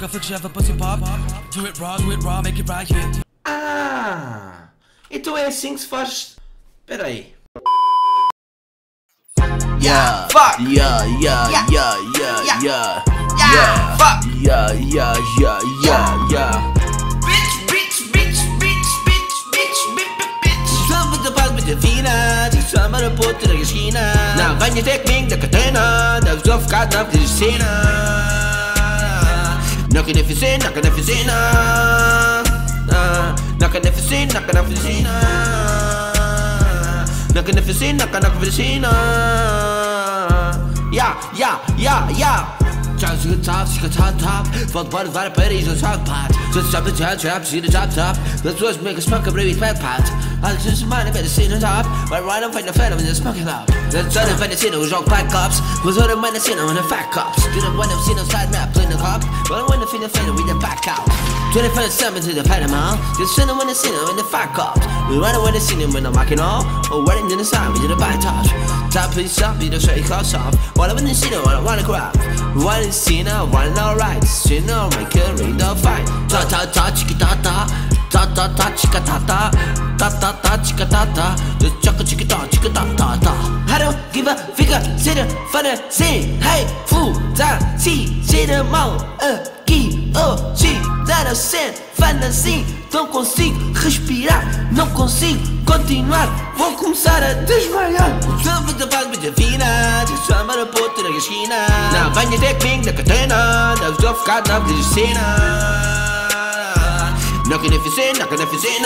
a flick, she have a pussy pop. Do it raw, make it right here. Ah, então é assim que se faz. Espera aí. Yeah, Fuck. Yeah, Fuck. Yeah. Samba da paz muito fina, de samba da puta da esquina. Não venha ter comigo da catena, deves só ficar na piscina. Não que deficina, não que deficina. Não que deficina, não que deficina. Não que deficina, não que deficina. Yeah. Just to the top. Fuck body, body, Paris, on top pot. Just jump the trap, see the top. Let's just make a smoke a baby fat pot. I'll just mind a better see the top. But right on find the phantom in the smoking up. Let's try to find the scene who's all black cops. Who's all the mind the scene on the fat cops. Do the one of scene side map, playing the cop. But I want to feel the phantom with the back out. 24/7 to the Panama. Just send them when the scene in the fat cops. We run away the scene when I'm walking off. Or running in the side, we do the back tops. Top piece up, be the straight cost off. While I'm in the scene, I wanna grab. One is seen, I want alright. Seen, I make a ring the fight. Ta chicka ta chicka ta chicka ta. Just chaka chicka ta. I don't give a figure, sit in for the scene. Hey, fool, see the mouth, dar a cena, fantasia. Não consigo respirar, não consigo continuar. Vou começar a desmaiar. Samba da paz muito fina, de samba da puta da esquina. Não venha ter comigo da catena, deves só ficar na piscina. Não que deficina, não que deficina.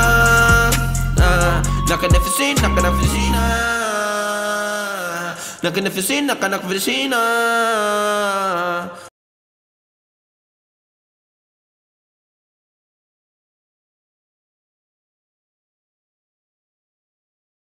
Não que deficina, não que deficina. Não que deficina, não que deficina.